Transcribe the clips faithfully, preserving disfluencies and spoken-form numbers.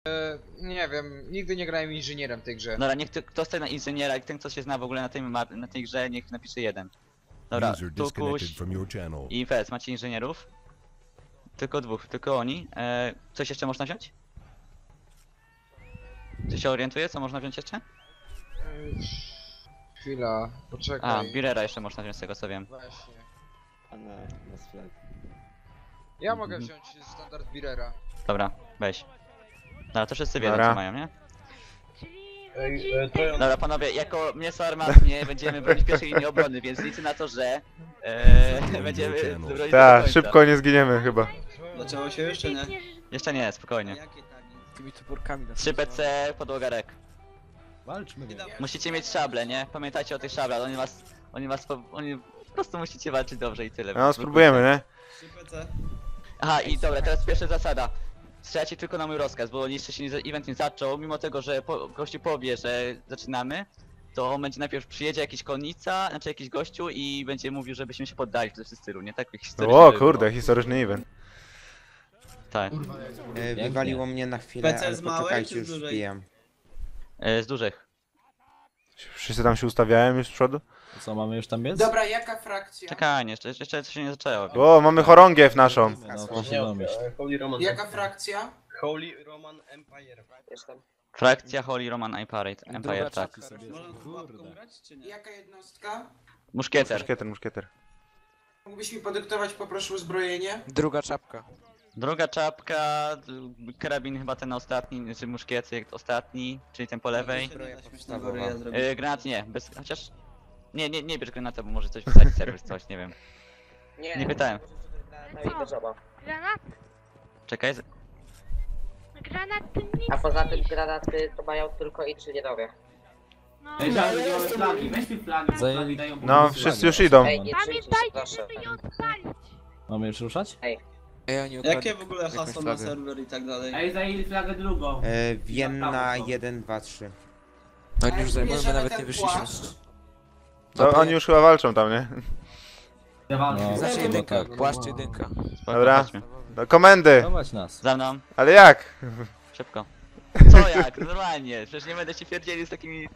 E, nie wiem, nigdy nie grałem inżynierem w tej grze. Dobra, niech ty, kto stoi na inżyniera i ten kto się zna w ogóle na tej, ma- na tej grze, niech napisze jeden. Dobra, User Tukuś disconnected from your channel. i Fez, macie inżynierów? Tylko dwóch, tylko oni. E, coś jeszcze można wziąć? Czy się orientuje, co można wziąć jeszcze? Ej, Chwila, poczekaj. A, Birera jeszcze można wziąć z tego co wiem. Właśnie. A na, na flag. Ja mogę wziąć standard Birera. Dobra, weź. Dobra, to wszyscy wiedzą Dobra. co mają, nie? Ej, e, to ja... Dobra panowie, jako mięso armatnie będziemy bronić pierwszej linii obrony, więc liczę na to, że e, będziemy bronić do Tak, końca. szybko nie zginiemy chyba. Zaczęło się jeszcze, nie? Jeszcze nie, spokojnie. Jakie tagi? Tymi toporkami na trzy P C, podłoga rek. Walczmy. Musicie mieć szable, nie? Pamiętajcie o tych szablach, oni was, oni was, po, oni po prostu musicie walczyć dobrze i tyle. No spróbujemy, nie? trzy P C. Aha, i dobra, teraz pierwsza zasada. Strzelacie tylko na mój rozkaz, bo jeszcze się nie, event nie zaczął, mimo tego, że po, gościu powie, że zaczynamy, to on będzie najpierw przyjedzie jakiś konnica, znaczy jakiś gościu i będzie mówił, żebyśmy się poddali w tym stylu, nie? Tak jak historyczny O by kurde, było. historyczny event. Tak, E, wywaliło mnie na chwilę, P C ale z małej poczekajcie, czy z już dużej? wbijam. e, z dużych. Wszyscy tam się ustawiają już z przodu? Co, mamy już tam biec? Dobra, jaka frakcja? Czekaj, jeszcze, jeszcze coś się nie zaczęło. O, mamy chorągiew naszą. No, to się domyśl. Holy Roman. Jaka frakcja? Holy Roman Empire. Jestem. Frakcja Holy Roman Empire, Empire tak. Można z łapką grać, czy nie? Jaka jednostka? Muszkieter. Muszkieter, muszkieter. Mógłbyś mi podyktować, poproszę, uzbrojenie? Druga czapka. Druga czapka, d- karabin chyba ten ostatni, czy muszkieter ostatni, czyli ten po lewej. E, granat nie, bez, chociaż... Nie, nie, nie bierz granata, bo może coś wysadzić serwer, coś, nie wiem. Nie pytałem. Granat? Czekaj, z- Granaty nic A poza tym niż. granaty to mają tylko inżynierowie. No. Zajęli... No, wszyscy już idą. Ej, nie czyjcie się, Pamiętajcie, proszę. żeby je odpalić. Mamy już ruszać? Ej, oni ukradli Jakie w ogóle jakąś hasło na flagę. serwer i tak dalej? Ej, zajęli flagę drugą. E, Vienna jeden, dwa, trzy. Oni już zajmują, my Bierzemy nawet ten nie wyszliśmy. płaszcz. To oni już chyba walczą tam, nie? No, Znaczy chyba jedynka, tak. płaszcz jedynka. spoko, Dobra. chodźmy. Do komendy! Dawać nas. Za mną, Ale jak? szybko. Co jak? Normalnie, przecież nie będę się pierdzielił z takimi...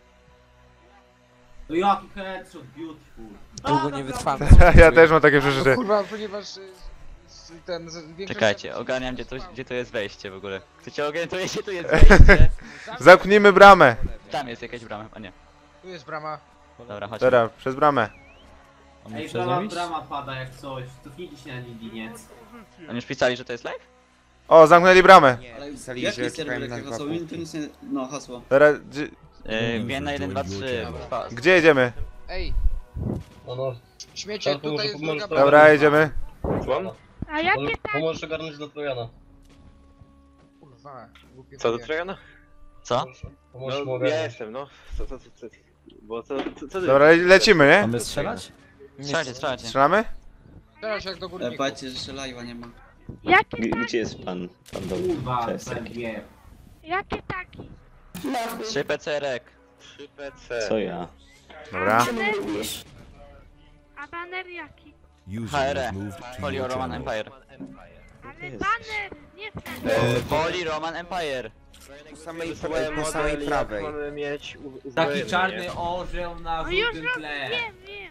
No jaki headshot, beautiful. Długo nie wytrwamy. Ja też mam takie No przeżycie. kurwa, ponieważ y, s- ten... z- większość Czekajcie, serwisów- ogarniam gdzie to, gdzie to jest wejście w ogóle. Chcecie orientuje się, tu jest wejście. Zamknijmy bramę. Tam jest jakaś brama, a nie. Tu jest brama. Dobra, chodźmy. Dobra, przez bramę. Mamy Ej, przez brama, nią iść? brama pada jak coś. Cofnijcie się na niginiec. Oni już pisali, że to jest live? O, zamknęli bramę. Ale Pisali, jaki że serwer, czekałem na jakie dwa hasło? punkty. To nic nie... No, hasło. Dobra, gdzie, Yy, Vienna jeden, dwa, trzy. gdzie jedziemy? Ej, No, no. śmiecie, To tutaj może jest pomożesz druga to- brama. Dobra, jedziemy. A jakie tak? Pomożesz ogarnąć do Trojana. Kurwa, głupie Co, do chuje. Trojana? Co? Pomożesz mu No, ogarnąć. ja jestem, no. Co, co, co, co, bo co, co, co ty? Dobra, le- lecimy, nie? Mamy strzelać? Strzelajcie, strzelajcie. Strzelamy? Teraz jak do E, górników. patrzcie, że jeszcze live'a nie ma. Jakie G- tak? Gdzie jest pan? Pan do Kurwa, Cześć. ten wie. Jakie taki? trzy P C rek. trzy P C. Co ja? Dobra. A baner jaki? User H R E. was moved to Holy your Roman channel. Empire. Ale baner, nie ten. Eee, Holy Roman Empire. Po samej, Wysłałem po samej model, jak prawej. mamy mieć u- Taki uzbrojenie, czarny nie? orzeł na No już żółtym tle. wiem, wiem.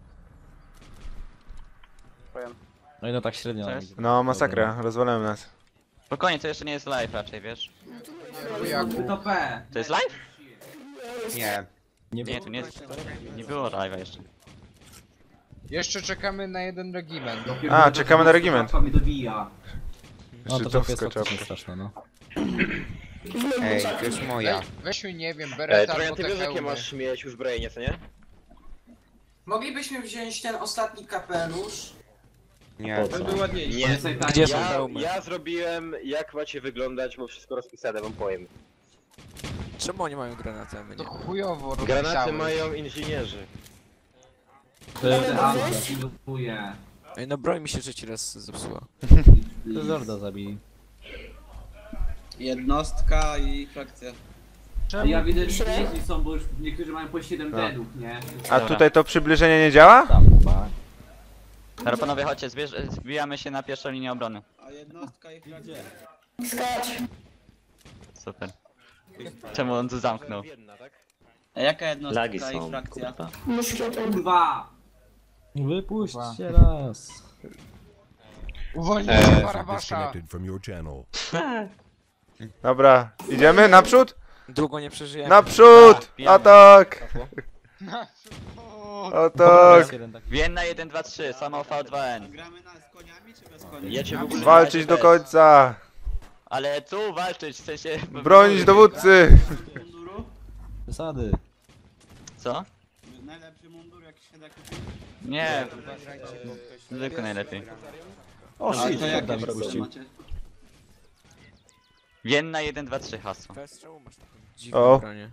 No i no tak średnio. Co nam jest? idzie. No, masakra, rozwalałem nas. Spokojnie, to jeszcze nie jest live raczej, wiesz? To P. To jest live? Nie. Nie, Nie, tu nie jest. Nie było live'a jeszcze. Jeszcze czekamy na jeden regiment. A, czekamy na regiment. Czapka mnie dobija. No to Szczytowska jest faktycznie czapka. straszne, no. Ej, to jest moja. Weź, weźmy, nie wiem, E, bereta Trojan, albo ty te wiesz jakie hełmy. masz mieć uzbrojenie, co nie? Moglibyśmy wziąć ten ostatni kapelusz? Nie. To był ładniejszy. Nie. Gdzie są Ja, hełmy? ja zrobiłem jak macie wyglądać, bo wszystko rozpisane wam powiem. Czemu oni mają granaty, a my To nie? chujowo Granaty rozpisałeś. mają inżynierzy. To jest pilnuje. Ej, no broń mi się trzeci raz zepsuła. To Zorda zabili. Jednostka i frakcja. A ja widzę, że jeździ są, bo już niektórzy mają po siedem No. deadów, nie? A tutaj to przybliżenie nie działa? Tam chyba. Dobra panowie, chodźcie, zbierz, zbijamy się na pierwszą linię obrony. A jednostka i frakcja. super. Czemu on tu zamknął? A jaka jednostka Lagi i są, frakcja? kurwa. Kurwa! Wypuśćcie nas. Uwolnijcie Eee, Barabasza! Dobra, idziemy naprzód? Długo nie przeżyjemy. Naprzód! Atak! Atak! Vienna jeden dwa trzy, samo V dwa N. Gramy na, z koniami czy bez koni? Jecie w ogóle Walczyć do końca! Ale tu walczyć, w sensie... Bronić dowódcy! Munduru? Zasady. Co? Najlepszy mundur jaki się da kupić? Nie, zwykle najlepiej. O, A shit, to jak jakie mi puścił. macie? Vienna jeden dwa trzy hasło. Bez czemu masz taką O. dziwną bronię?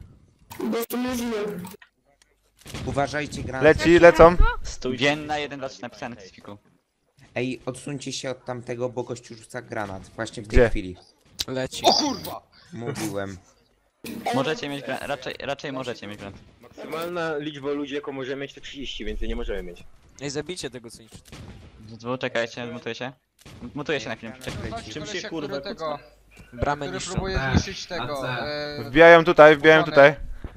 Uważajcie, granat. Leci, lecą. Vienna jeden dwa trzy napisane w spiku. Ej, odsuńcie się od tamtego, bo gościu rzuca granat. Właśnie w tej Gdzie? chwili. Leci. O kurwa! Mówiłem. Możecie mieć grant, raczej, raczej możecie mieć grant. Maksymalna liczba ludzi jaką możemy mieć to trzydzieści, więcej nie możemy mieć. Ej, zabijcie tego co niszczy. Dwu, czekajcie, mutuję się. Mutuję się na chwilę, czekajcie. Czym się kurwa tego? Bramę Który niszczą. próbuje zniszczyć tego. A C. E, Wbijają tutaj, wbijają tutaj.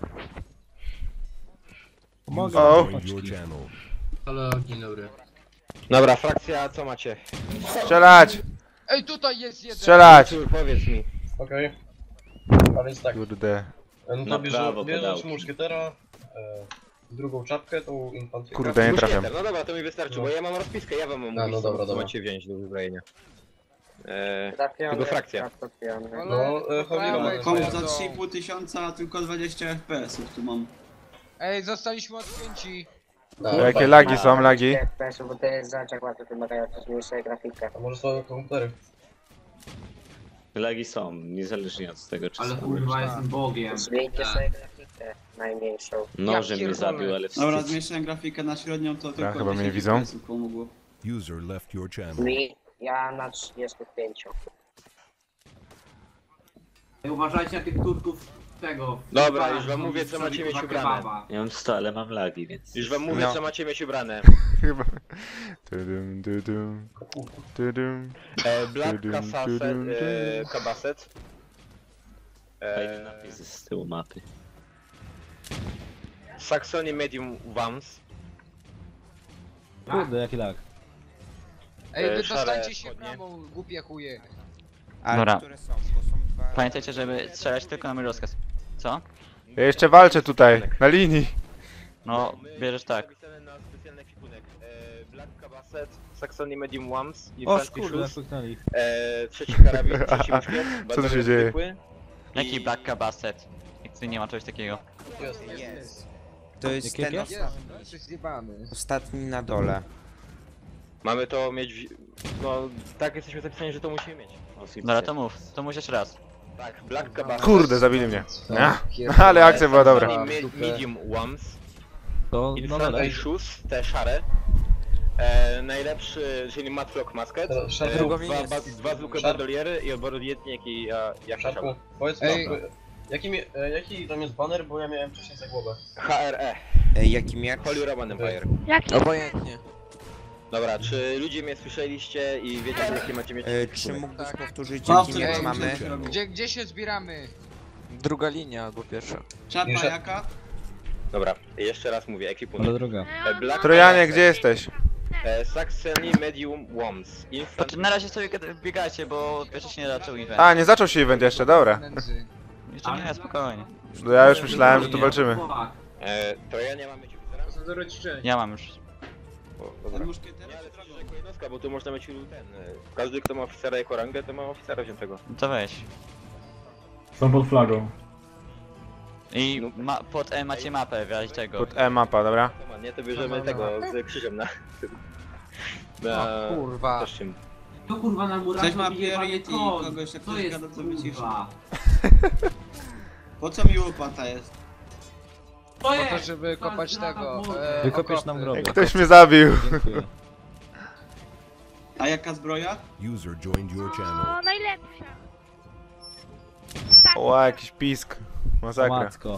Pomogę. O. Halo, dzień dobry. Dobra, frakcja, co macie? Strzelać! Ej, tutaj jest jeden! Strzelać! Cór, powiedz mi. Okej. A więc tak, Kurde. no Na to prawo, bierzesz, bierzesz pedałki. muszkietera, e, drugą czapkę, tą infanterię. Kurde, nie trafiam. No dobra, to mi wystarczy, bo ja mam rozpiskę, ja wam mam A, mówić, no co- dobra, co dobra. macie wziąć do uzbrojenia. Eee, Trafiony, Tylko frakcja. tak, trafiony. Ale No, e, po prawej Komu są. za trzy i pół tysiąca, tylko dwadzieścia F P S-ów tu mam. Ej, zostaliśmy odpięci. Jakie lagi są, lagi? F P S-ów, bo to jest zaczek łatwo wymagający zmniejszenia grafika. A może są komputery? lagi są, niezależnie od tego, czy Ale są. kurwa, jestem bogiem. Zmieńcie sobie grafikę najmniejszą. Nożem Ja mnie pierdolę. zabił, ale Dobra, wstyd. zmniejszyłem grafikę na średnią, to tylko chyba mnie nie dziesięć widzą. F P S-ów pomogło. Mi, ja na trzydzieści pięć. Ej, uważajcie na tych Turków tego. Dobra, Kurwa, już wam bo mówię, co macie mieć kurwa ubrane. kebaba. Ja mam sto, ale mam lagi, więc... Już wam mówię, No. co macie mieć ubrane. Chyba. Tudum, tudum. Tudum. E, Black Tudum, Casaset, tudum, e, tudum. Cabaset. E, napis z tyłu mapy. Saxony Medium Wams. Kurde, jaki lag. Ej, E, wy szare dostańcie się spodnie. bramą, głupie chuje. Ale Dobra. które są? Bo są dwa... Pamiętajcie, żeby strzelać tylko na mój rozkaz. Co? Ja jeszcze walczę tutaj, na linii. No, bierzesz tak. Napisane na specjalny ekwipunek. E, Black Cabaset, Saxony Medium Wams, O, Infantry kurde, Shoes, pyknęli. e, trzeci karabin, trzeci muszkiet, Co tu bazowy się dzieje? zwykły. Jaki I- Black Cabaset? Jak tu nie ma czegoś takiego. Jest. To jest Jakie, ten jakie? ostatni, Jesteś zjebany. ostatni na dole. Mamy to mieć, w... no tak jesteśmy zapisani, że to musimy mieć. O, Dobra, to mów. To mów jeszcze raz. Tak, Black Cabaset. Kurde, zabili mnie. Ja. Pierdolę. Ale akcja była dobra. Saxony me medium Wams, To no Infantry dalej. Shoes, te szare. E, najlepszy, czyli Matlock Musket. To szarpnął. E, Drugą dwa, linię. ba, dwa zwykłe Szarp- bandoliery i obojętnik i a, jak to Szarku, się powiedz Ej. mi, jaki, mi, e, jaki tam jest baner, bo ja miałem wcześniej za głowę. H R E, Ej, jaki miecz? Holy Roman Empire. Jaki? Obojętnie. Dobra, czy ludzie mnie słyszeliście i wiecie, jakie macie mieć... E, czy mógłbyś powtórzyć, No, jaki w miecz tym- mamy? Gdzie, gdzie się zbieramy? Druga linia albo pierwsza. Czarna Jeszcze- jaka? Dobra, jeszcze raz mówię, ekwipunek. Ale druga. E, Black Trojanie, Cabaset, gdzie jesteś? E, Saxony Medium Worms. Patrz, na razie sobie gada- biegacie, bo jeszcze się nie zaczął event. A, nie zaczął się event jeszcze, dobra. Nędzy. Jeszcze nie, spokojnie. No ja już myślałem, że tu walczymy. Fuck. E, Trojanie mamy ci oficera? Ja mam już. O, Ten dobra. muszkietera Nie, ale czy przecież drogą? jako jednostka, bo tu można mieć ten... e, Każdy, kto ma oficera jako rangę, to ma oficera wziętego. No to weź. Są pod flagą. I ma, pod E macie mapę w razie czego. Pod E mapa, dobra. To ma, nie, to bierzemy Dobra, tego z krzyżem na... na... O kurwa. Też czym. Tu kurwa na murach Ktoś ma bije jebany priorytet i koń. kogoś, jak Co ktoś jest gada, to wyciszy. kurwa? Po co mi łopata jest? To Po jest! to, żeby Twarz kopać granat tego. w mordę. E, Wykopiesz okopy. nam grobę. Ktoś mnie zabił. Dziękuję. A jaka zbroja? O, najlepsza. Tak. O, jakiś pisk. O Masakra. matko.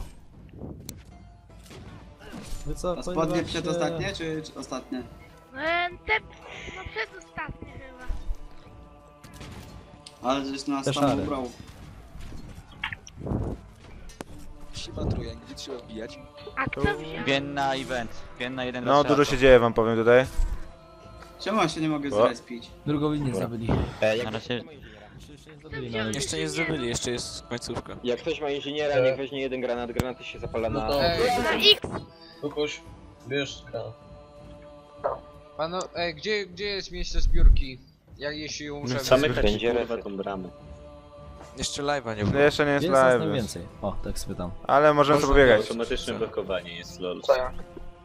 Wy co, A spodnie się... przedostatnie, czy, czy ostatnie? E, te, no przedostatnie chyba. Ale żeś nas Te tam szare. ubrał. matruję, gdzie trzeba wbijać? A kto wziął? Wien na event. Wien na jeden No dużo się dzieje wam powiem tutaj. Czemu ja się nie mogę O. zrespić? Drugą linię zdobyli. E, Na jak, razie Jeszcze nie zdobyli, jeszcze jest końcówka. jak ktoś ma inżyniera, niech weźmie jeden granat, granaty się zapala na... No to- Ej, Na X! Kukuś, bierz granat. pano, ej, gdzie, gdzie jest miejsce zbiórki? Jak jeśli ją muszę Zamykać wybrać? będzie tą bramę. Jeszcze live'a nie No było. jeszcze nie jest Jest nas tam live. więcej. O, tak spytam. Ale możemy tu pobiegać. Automatyczne blokowanie jest lol. Co ja?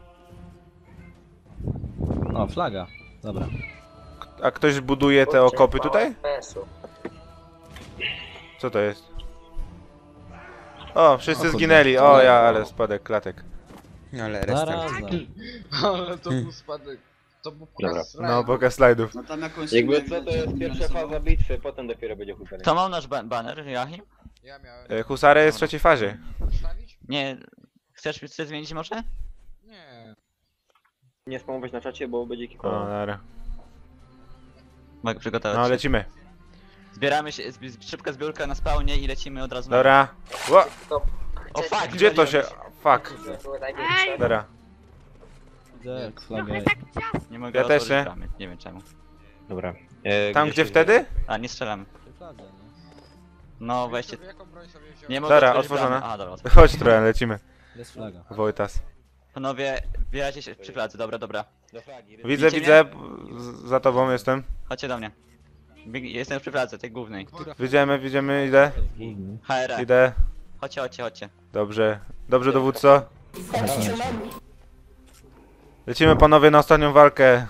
O, flaga. Dobra. A ktoś buduje te okopy tutaj? F P S-u. Co to jest? O, wszyscy O kurde. zginęli. O ja, ale spadek klatek. No ale Zaraz. restart. Ale to był spadek. To był Dobra. pokaz No, slajdu. pokaz slajdów. No tam jakąś... Jakby co, to jest pierwsza faza bitwy, potem dopiero będzie hukanie. Kto ma nasz ba baner, Joachim? Ja miałem. E, Husary jest w trzeciej fazie. Stawić? Nie. Chcesz, chcesz zmienić może? Nie. Nie spamować na czacie, bo będzie O, kikował. dobra. Mogę przygotować No, się. lecimy. Zbieramy się, zbi- szybka zbiórka na spawnie i lecimy od razu na... Dobra. Ło, To O fuck! gdzie to się... Fuck. było największe. Dobra. Widzę jak flagę. Trochę tak ciasno. Nie mogę Ja też otworzyć nie. bramy, nie wiem czemu. Dobra. E, Tam gdzie się- wtedy? A, nie strzelamy. Fladze, nie? No weźcie... Jaką broń sobie wziąłem? Nie mogę Dobra, otworzyć otworzone. bramy. A, dobra. Chodź trochę, lecimy. Jest flaga. Wojtas. Panowie, wbijajcie się przy placu, dobra, dobra. Do flagi. Widzę, Widzicie widzę. z- Za tobą jestem. Chodźcie do mnie. Bieg- Jestem przy placu, tej głównej. Widzimy, widzimy, idę. H R E. Idę. Chodźcie, chodźcie, chodźcie. Dobrze. Dobrze, dowódco. Lecimy panowie na ostatnią walkę.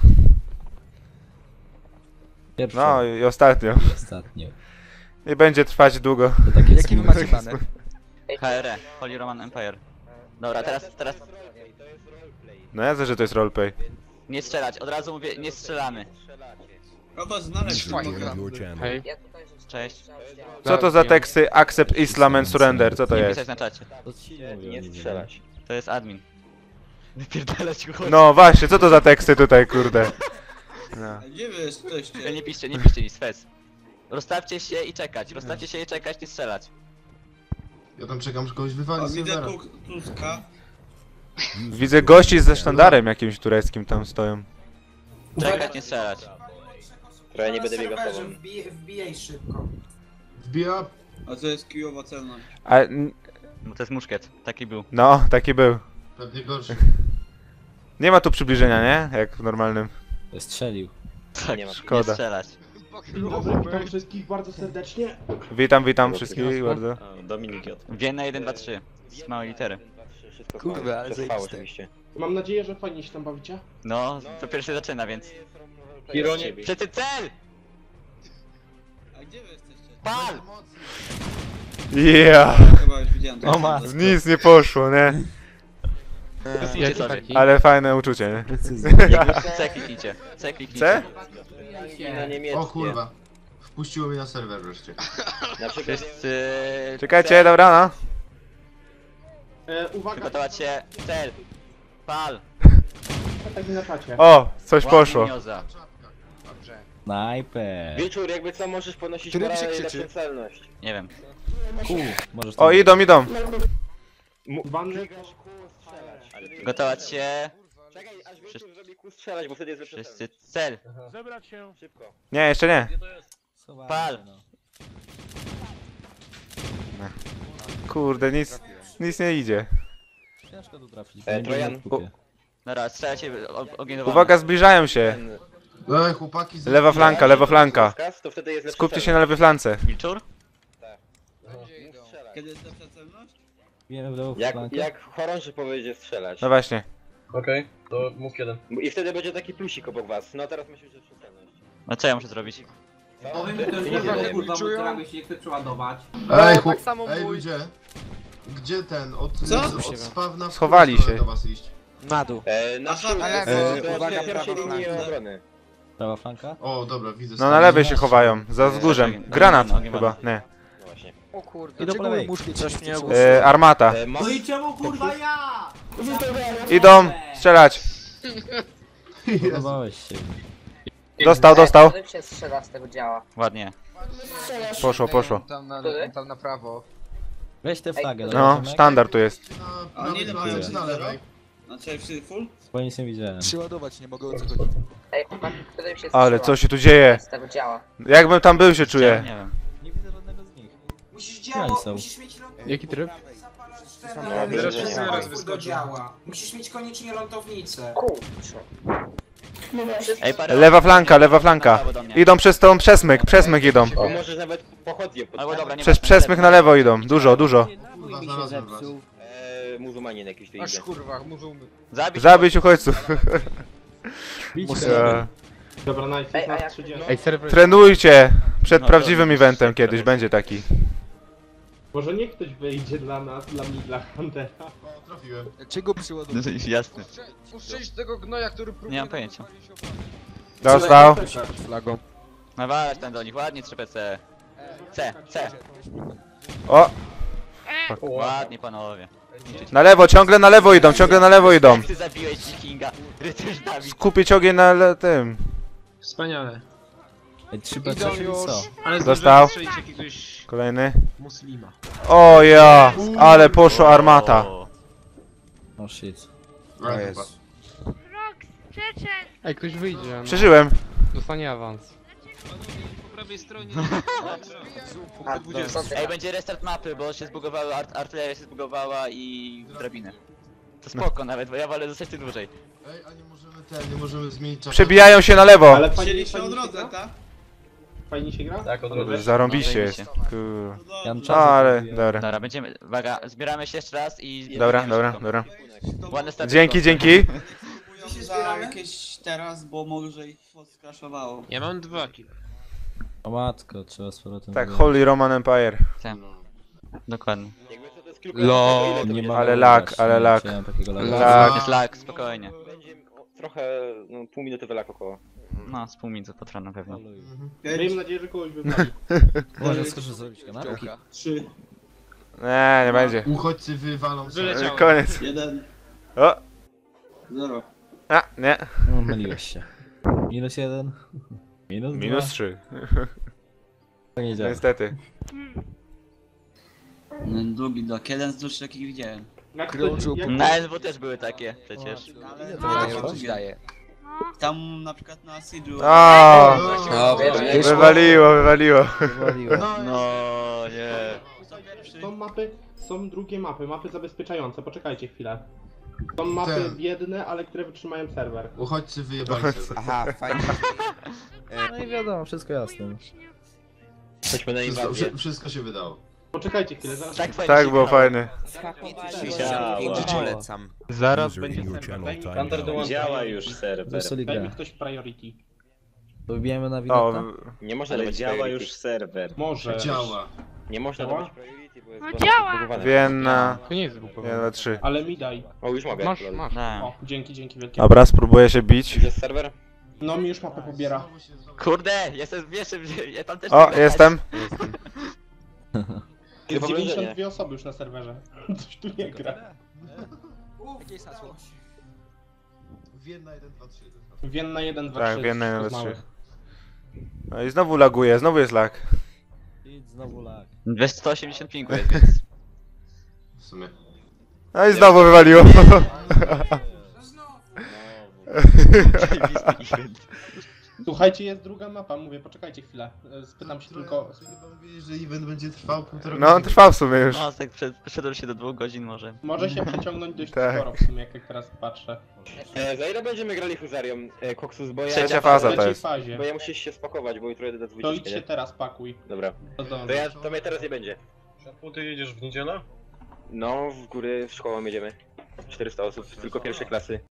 Pierwszy. No i ostatnią. Ostatnio. Nie będzie trwać długo. To takie Jaki wy macie baner? H R E, Holy Roman Empire. Dobra, teraz, teraz No ja wiem, że to jest roleplay. nie strzelać, od razu mówię, nie strzelamy. Kogo znaleźć? Ja tutaj Cześć. Co to za teksty Accept Islam and Surrender? Co to Nie jest? pisać na czacie. To ci nie mówią, Nie nie strzelać. To jest admin. Wypierdalać go. No właśnie, co to za teksty tutaj, kurde? No. Gdzie wy jesteście? Nie piszcie, nie piszcie nic, fez. Rozstawcie się i czekać, rozstawcie się i czekać, nie strzelać. Ja tam czekam, że kogoś O, wywali z widzę serwera. tu, Tuska. Widzę gości ze sztandarem jakimś tureckim tam stoją. Czekać, nie strzelać. Trochę nie Na będę biegał serwerze tobą. wbij- Wbijaj szybko. Wbija. A co jest kijowa celność? A, n- No to jest muszkiet, taki był. no, taki był. Pewnie gorszy. Nie ma tu przybliżenia, nie? Jak w normalnym. Strzelił. Tak, Nie ma. nie Szkoda. strzelać. Witam wszystkich bardzo serdecznie. Witam, witam wszystkich bardzo. Dominik J. Wienna jeden, dwa, trzy. Z małej litery. Wszystko Kurwa, ale przetrwało zajebiste. oczywiście. Mam nadzieję, że fajnie się tam bawicie. No, to pierwszy zaczyna, więc... Ironie. Wszyscy cel! A gdzie wy jesteście? Pal! Yeah! Chyba już widziałem to. O, ma. Nic nie poszło, nie? Kliknijcie sobie. Ale fajne uczucie, nie? Precyzja. C kliknijcie. C kliknijcie. C? Na niemieckie. O kurwa. Wpuściło mnie na serwer wreszcie. Na przykład Wszyscy... Czekajcie, dobra, no. E, uwaga, Przygotować się. Cel. Pal. tak na czacie. O, coś poszło. Łaminioza. Dobrze. Snajper. Wieczór, jakby co możesz ponosić Który morale i krzyczy? lepszą celność. Nie wiem. Kół. Możesz O, tam- idą, idą. Wanny. Przygotować się. Czekaj, aż wieczór zrobi kół strzelać, bo wtedy jest lepsza Wszyscy cel. Zebrać się. Szybko. Nie, jeszcze nie. Schowałem Pal. się, no. Kurde, nic, nic nie idzie. Ciężko tu trafić. E, nie Trojan. wiem, kupie. Dobra, strzelajcie o- ogień do Uwaga, zbliżają się. Ten Ej, chłopaki. z- Lewa flanka, lewa flanka. rozkaz, to wtedy jest lepsza Skupcie się na celność. lewej flance. Wilczur? Gdzie idą? Strzelać. Kiedy jest lepsza celność? Bijemy w lewą Jak, flankę. jak chorąży powiedzie strzelać. No właśnie. Okej, to mów jeden. I wtedy będzie taki plusik obok was. No teraz myślisz, że lepszą celność. No co ja muszę zrobić? Powiem, że to jest kurwa, kurwa, kurwa, czują? która się nie chce przeładować. Ej, chłop... tak samo Ej, mój. ludzie. Gdzie ten? Od, Co? od, od spawna w Schowali którą stronę się. do was iść? Na dół. E, na Aha, przód, ale- e, e, uwaga, uwaga, pierwszej prawa linii flanka. obrony. Prawa flanka? O, dobra, widzę. No na lewej się chowają, za wzgórzem. Granat chyba, nie. No właśnie. O kurde, I do dlaczego lewej. mój muszkiet coś mnie E, armata. E, mas... No i czemu kurwa ja? Idą, strzelać. Podobałeś się. Dostał, dostał. Czym się strzela z tego działa? Ładnie. Poszło, poszło. Tam na, Który? tam na prawo. Weź tę flagę, No, dobra, sztandar tu jest. Na prawej fladze czy na lewej? Znaczy, wszyscy full? bo nic nie widziałem. Przyładować nie mogę, o co chodzi. Ej, chłopaki, tutaj się Ale co się tu dzieje? z tego działa. Jakbym tam był się czuję. Nie wiem. Nie widzę żadnego z nich. Musisz Gdzie oni działo, są? musisz mieć lądownicę. Jaki tryb? Zapalasz teraz ten, wszyscy ten raz pojazd do działa. Musisz mieć koniecznie lądownicę. Kurczę. Ej, parę Lewa flanka, lewa flanka. Idą przez tą przesmyk, przesmyk idą. Bo możesz nawet pochodnie pod... Albo dobra, nie Przez przesmyk na lewo idą, dużo, dużo. Kurwa, znalazłem was. Eee, muzułmanin jakiś tu Aż idzie. kurwa, muzułmy. Zabić. Zabić uchodźców. Ja. Dobra, najpierw Ej, a nas jak- trzydzieści. Ej, serwer... Trenujcie! Przed prawdziwym eventem kiedyś będzie taki. Może niech ktoś wyjdzie dla nas, dla mnie, dla Huntera. O, trafiłem. Czego przyładować? Jasne. Ustrzelić tego gnoja, który próbuje... Nie mam pojęcia. Dostał. Flagą. Nawalać tam do nich, ładnie trzy P C. C, C. O! Ładnie panowie. Na lewo, ciągle na lewo idą, ciągle na lewo idą. Jak ty zabiłeś Wikinga, rycerz Dawid. Skupić ogień na le tym. Wspaniale. Ej, trzy P Idą C, czyli już. co? Ale Dostał. zdążyłem strzelić jakiegoś Kolejny. muslima. O ja! Ale poszło armata. O, Oh shit. O Jezu. Rox, Czeczen. Ej, ktoś wyjdzie. No. Przeżyłem. Dostanie awans. Po prawej stronie. A, są Ej, będzie restart mapy, bo się zbugowały, art artyleria się zbugowała i drabiny. To spoko nawet, bo ja wolę zostać tu dłużej. Ej, a nie możemy ten, nie możemy zmienić czasu. Przebijają się na lewo. Ale fajnie, fajnie się gra? tak? Fajnie się gra? Tak, od razu. Zarąbiście No, jest. zajebiście. Kur... Ja mam No, czas. ale dobra. Dobra, będziemy, uwaga, zbieramy się jeszcze raz i... Dobra, biegniemy dobra, szybko. dobra. Ładne starty. Dzięki, dzięki. Gdzie się zbieramy? jakieś teraz, bo może ich skraszowało. Ja mam dwa kile. O matko, trzeba z powrotem... Tak, do- Holy Roman Empire. Tak. Dokładnie. Jakby co to jest kilka... Lo. ile to Nie będzie? ma Ale grać, lag, ale nie lag. chciałem takiego laga. Lag. Jest lag, spokojnie. Będzie o, trochę, no pół minuty wylak około. No, z pół minuty potrwa na pewno. Miejmy nadzieję, że kogoś wypali. Może skoszę zrobić kanapki? Trzy. Nie, nie będzie. Uchodźcy wywalą się. Wyleciałem. Koniec. Jeden. O! Zero. A, nie. No, myliłeś się. Minus jeden. Minus dwa. Minus trzy. To nie działa. Niestety. Drugi blok. Jeden z dłuższych jakich widziałem. Jak to, Krążył jak Na N W też były takie przecież. Ale No. coś daje. No. Tam na przykład na Siege'u... A, No, wywaliło, wywaliło. No, nie. Są mapy, są drugie mapy, mapy zabezpieczające, poczekajcie chwilę. Są mapy Ten. biedne, ale które wytrzymają serwer. Uchodźcy wyjebali się. Aha, fajnie. No i wiadomo, wszystko jasne. Jesteśmy na Wszystko, inwazję. wszy- wszystko się wydało. Poczekajcie chwilę, zaraz. Tak fajnie Tak, się było grało. fajne. pięćdziesiąt polecam. Zaraz będzie serwer. Daj mi, Hunter dołącza. Działa już serwer. Zepsuli daj mi grę. ktoś priority. To wybijamy na O, wineta? Nie można Ale dawać działa priority. już serwer. Może. Działa. Nie można Działa? dawać priority, bo jest No bardzo działa. zbugowane. Vienna. To nie jest jeden, zbugowane. dwa, trzy. Ale mi daj. O, już mogę. Masz, lol. masz. Da. O, dzięki, dzięki wielkie. Dobra, spróbuję się bić. Jest serwer? No mi już mapę pobiera. Kurde, jestem pierwszy, ja tam też O, mogę jestem. Jest powiedzenie. dziewięćdziesiąt dwie osoby już na serwerze. Coś tu nie gra. Vienna jeden, dwa, trzy. Vienna jeden, dwa, Tak, trzy. Vienna jeden, wszystko dwa, z trzy. małych. No i znowu laguje, znowu jest lag. Idź znowu lag. dwieście sto osiemdziesiąt pingu jest, więc... W sumie. No i znowu wywaliło. Słuchajcie, jest druga mapa, mówię, poczekajcie chwilę. E, Spytam się tylko... Chyba mówili, że event będzie trwał półtora No, godziny. trwał w sumie już. No, tak przed- przeszedłem się do dwóch godzin może. Może się przeciągnąć dość Tak. sporo w sumie, jak, jak teraz patrzę. E, za ile będziemy grali fuzarią, e, Koksus, bo ja... Trzecia W faza to trzeciej jest. fazie. Bo ja muszę się spakować, bo jutro jedę do To dwudziestki, idź się nie? teraz pakuj. Dobra. To do... To ja, to mnie teraz nie będzie. Ty jedziesz w niedzielę? No, w góry w szkołę jedziemy. czterysta osób, tylko pierwsze klasy.